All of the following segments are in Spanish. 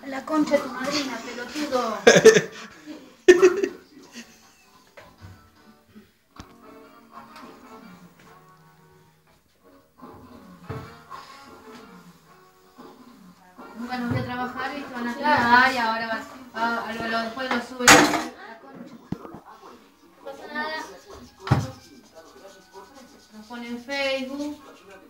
La concha de tu madrina, pelotudo. Nunca nos voy a trabajar y van a quedar y ahora después lo suben. La concha. No pasa nada. Nos ponen en Facebook.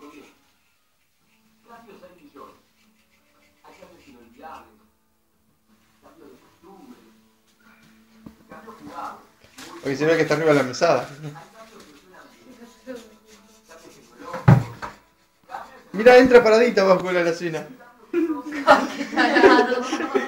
Porque se ve que está arriba de la mesada. Mira, entra paradita abajo de la alacena. ¡Qué tarado!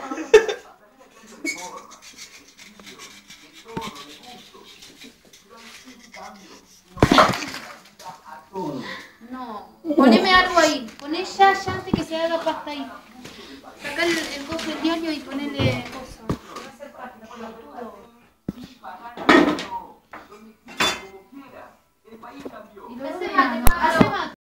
No. Poneme algo ahí. Poné ya antes que se haga pasta ahí. Sacá el coso del diario y ponele coso. Va a ser pasta, pelotudo. Y lo hace